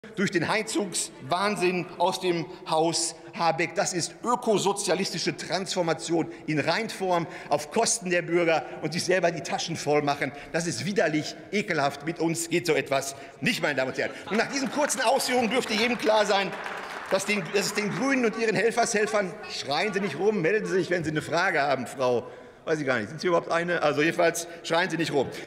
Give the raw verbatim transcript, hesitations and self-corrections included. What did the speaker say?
durch den Heizungswahnsinn aus dem Haus Habeck. Das ist ökosozialistische Transformation in Reinform auf Kosten der Bürger und sich selber die Taschen voll machen. Das ist widerlich, ekelhaft. Mit uns geht so etwas nicht, meine Damen und Herren. Und nach diesen kurzen Ausführungen dürfte jedem klar sein, dass, den, dass es den Grünen und ihren Helfershelfern, schreien Sie nicht rum, melden Sie sich, wenn Sie eine Frage haben, Frau. Weiß ich gar nicht. Sind Sie überhaupt eine? Also jedenfalls schreien Sie nicht rum.